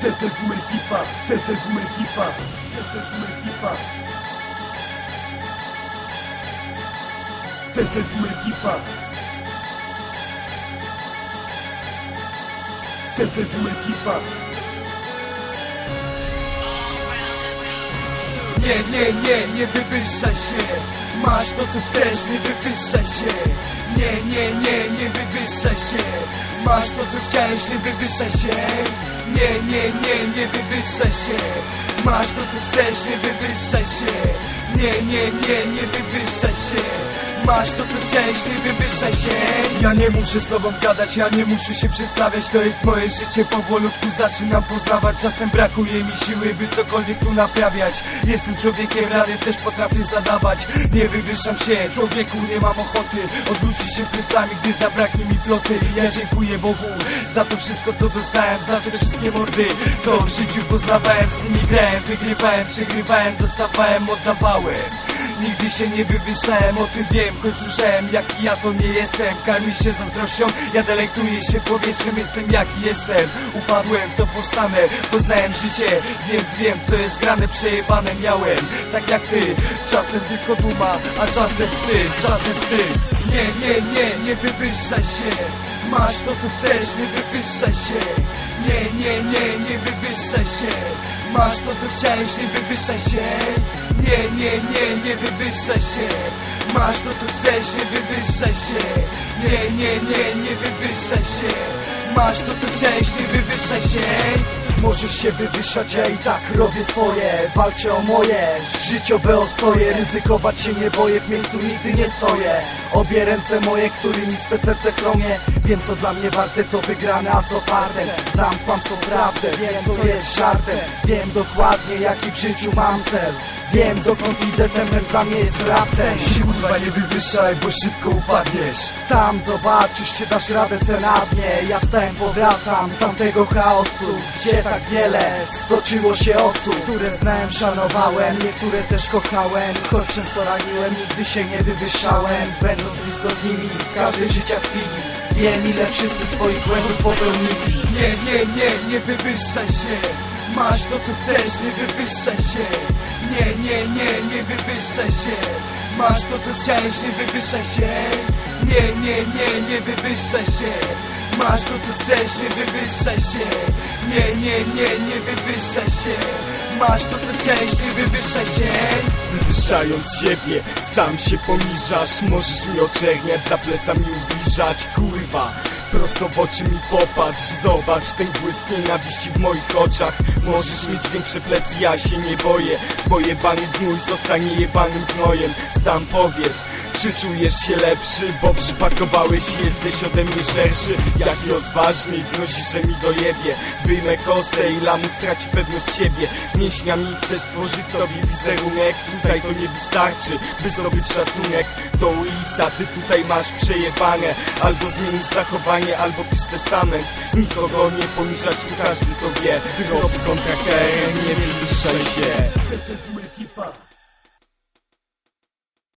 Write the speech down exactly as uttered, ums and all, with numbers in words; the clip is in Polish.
T T W ekipa, T T W ekipa, T T W ekipa, T T W ekipa, T T W ekipa. Nie, nie, nie, nie wywyższaj się. Masz to co chcesz, nie wywyższaj się. Nie, nie, nie, nie wywyższaj się. Masz to co chciałeś, nie wywyższaj się. Nie, nie, nie, nie wywyższaj się. Masz to co chcesz, nie wywyższaj się. Nie, nie, nie, nie wywyższaj się. Masz to co chciałeś, nie wywyższaj się. Ja nie muszę z tobą gadać, ja nie muszę się przedstawiać. To jest moje życie, powolutku zaczynam poznawać. Czasem brakuje mi siły, by cokolwiek tu naprawiać. Jestem człowiekiem, rady też potrafię zadawać. Nie wywyższam się, człowieku, nie mam ochoty odwrócić się plecami, gdy zabraknie mi floty. Ja dziękuję Bogu za to wszystko co dostałem, za te wszystkie mordy co w życiu poznawałem. Z nimi grałem, wygrywałem, przegrywałem, dostawałem, oddawałem. Nigdy się nie wywyższałem, o tym wiem, choć słyszałem jaki ja to nie jestem. Karmisz się zazdrością, ja delektuję się powietrzem. Jestem jaki jestem, upadłem, to powstanę. Poznałem życie, więc wiem co jest grane, przejebane miałem. Tak jak ty, czasem tylko duma, a czasem wstyd, czasem wstyd. Nie, nie, nie, nie wywyższaj się. Masz to co chcesz, nie wywyższaj się. Nie, nie, nie, nie wywyższaj się. Masz to co chciałeś, nie wywyższaj się. Nie, nie, nie, nie wywyższaj się. Masz to co chcesz, nie wywyższaj się. Nie, nie, nie, nie wywyższaj się. Masz to co chciałeś, nie wywyższaj się. Możesz się wywyższać, ja i tak robię swoje. Walczę o moje życiowe ostoje. Ryzykować się nie boję, w miejscu nigdy nie stoję. Obie ręce moje, którymi swe serce chronię. Wiem co dla mnie warte, co wygrane, a co fartem. Znam kłamstwo, prawdę, wiem co jest żartem. Wiem dokładnie jaki w życiu mam cel. Wiem dokąd idę, ten men dla mnie jest raptem. Się kurwa nie wywyższaj, bo szybko upadniesz. Sam zobaczysz, czy dasz radę se na dnie. Ja wstałem, powracam z tamtego chaosu, gdzie tak wiele stoczyło się osób, które znałem, szanowałem, niektóre też kochałem. Choć często raniłem, nigdy się nie wywyższałem. Będąc blisko z nimi w każdej życia chwili, wiem ile wszyscy swoich błędów popełnili. Nie, nie, nie, nie wywyższaj się. Masz to co chcesz, nie wywyższaj się. Nie, nie, nie, nie wywyższaj się. Masz to co chciałeś, nie wywyższaj się. Nie, nie, nie, nie wywyższaj się. Masz to co chcesz, nie wywyższaj się. Nie, nie, nie, nie wywyższaj się. Masz to co chciałeś, nie wywyższaj się. Wywyższając siebie, sam się poniżasz. Możesz mi oczerniać, za plecami ubliżać, kurwa. Prosto w oczy mi popatrz, zobacz ten błysk nienawiści w moich oczach. Możesz mieć większe plecy, ja się nie boję, bo jebany gnój zostanie jebanym gnojem. Sam powiedz, czy czujesz się lepszy, bo przypakowałeś i jesteś ode mnie szerszy. Jaki odważny i grozi, że mi dojebie. Wyjmę kosę i lamus straci pewność siebie. Mięśniami chcesz stworzyć sobie wizerunek. Tutaj to nie wystarczy, by zdobyć szacunek. To ulica, ty tutaj masz przejebane. Albo zmienisz zachowanie, albo pisz testament. Nikogo nie poniżać, tu każdy to wie. Wyrób z kontrakterem, nie wywyższaj się. T T W ekipa.